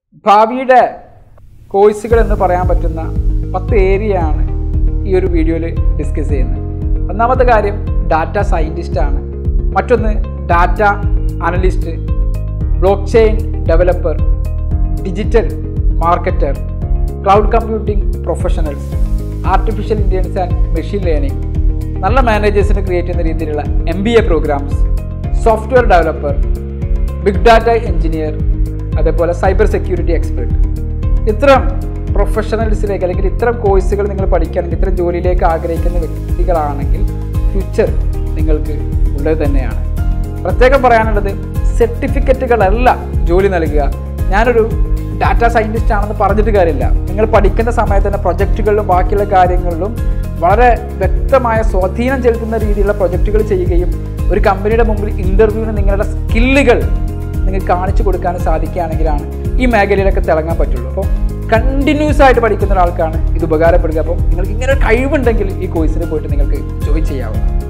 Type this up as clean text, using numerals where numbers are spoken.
ഭാവിയുടെ കോഴ്സുകൾ എന്ന് പറയാൻ പറ്റുന്ന 10 ഏരിയയാണ് ഈ ഒരു വീഡിയോയിൽ ഡിസ്കസ് ചെയ്യുന്നത്. ഒന്നാമത്തെ കാര്യം ഡാറ്റ സയൻറ്റിസ്റ്റ് ആണ്. മറ്റൊന്ന് data analyst, blockchain developer, digital marketer, cloud computing professionals, artificial intelligence and machine learning, നല്ല മാനേജേഴ്സിന് ക്രിയേറ്റ് ചെയ്യുന്ന രീതിയിലുള്ള MBA programs, software developer, big data engineer, അതേപോലെ സൈബർ സെക്യൂരിറ്റി എക്സ്പെർട്ട്. ഇത്തരം പ്രൊഫഷണൽസിലേക്ക് അല്ലെങ്കിൽ ഇത്തരം കോഴ്സുകൾ നിങ്ങൾ പഠിക്കുകയാണെങ്കിൽ, ഇത്തരം ജോലിയിലേക്ക് ആഗ്രഹിക്കുന്ന വ്യക്തികളാണെങ്കിൽ ഫ്യൂച്ചർ നിങ്ങൾക്ക് ഉള്ളത് തന്നെയാണ്. പ്രത്യേകം പറയാനുള്ളത്, സർട്ടിഫിക്കറ്റുകളല്ല ജോലി നൽകുക. ഞാനൊരു ഡാറ്റ സയൻറ്റിസ്റ്റ് ആണെന്ന് പറഞ്ഞിട്ട് കാര്യമില്ല. നിങ്ങൾ പഠിക്കുന്ന സമയത്ത് തന്നെ പ്രൊജക്റ്റുകളിലും ബാക്കിയുള്ള കാര്യങ്ങളിലും വളരെ വ്യക്തമായ സ്വാധീനം ചെലുത്തുന്ന രീതിയിലുള്ള പ്രൊജക്റ്റുകൾ ചെയ്യുകയും ഒരു കമ്പനിയുടെ മുമ്പിൽ ഇൻ്റർവ്യൂവിന് നിങ്ങളുടെ സ്കില്ലുകൾ നിങ്ങൾക്ക് കാണിച്ചു കൊടുക്കാൻ സാധിക്കുകയാണെങ്കിലാണ് ഈ മേഖലയിലൊക്കെ തിളങ്ങാൻ പറ്റുള്ളൂ. അപ്പോൾ കണ്ടിന്യൂസ് ആയിട്ട് പഠിക്കുന്ന ഒരാൾക്കാണ് ഇത് ഉപകാരപ്പെടുക. അപ്പോൾ നിങ്ങൾക്ക് ഇങ്ങനെ ഒരു കഴിവുണ്ടെങ്കിൽ ഈ കോഴ്സിന് പോയിട്ട് നിങ്ങൾക്ക് ജോയിൻ ചെയ്യാവുന്നതാണ്.